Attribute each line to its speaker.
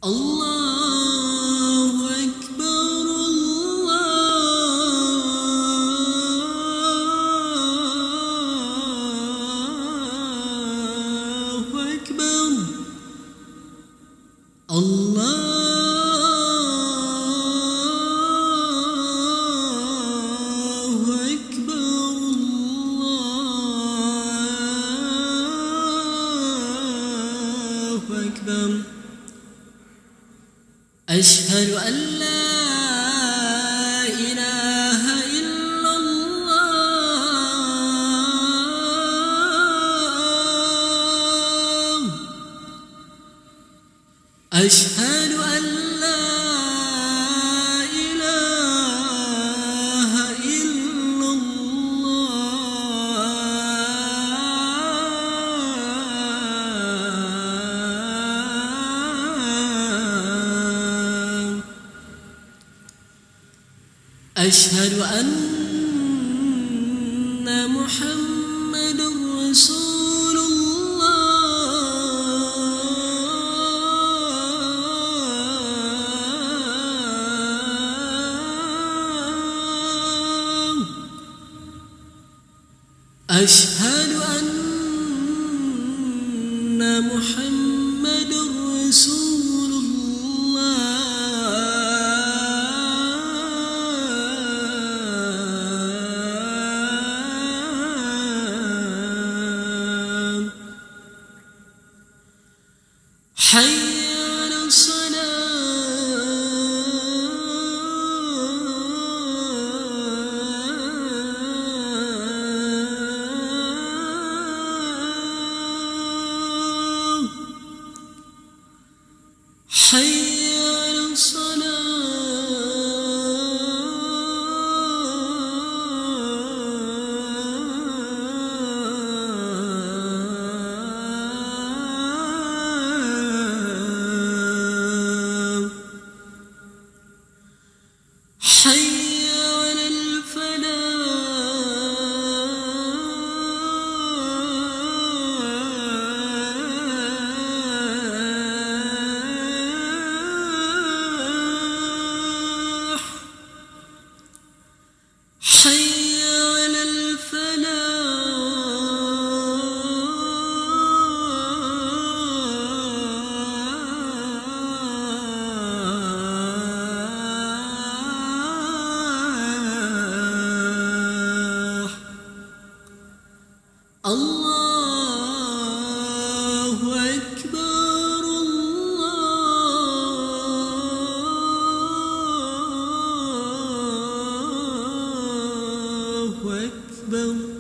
Speaker 1: الله أكبر الله أكبر الله أكبر الله أكبر أشهد أن لا إله إلا الله أشهد أن لا إله إلا الله أشهد أن محمد رسول الله أشهد أن محمد رسول الله حي على الصلاة حي على الصلاة حي على الفلاح حي على الفلاح الله أكبر الله أكبر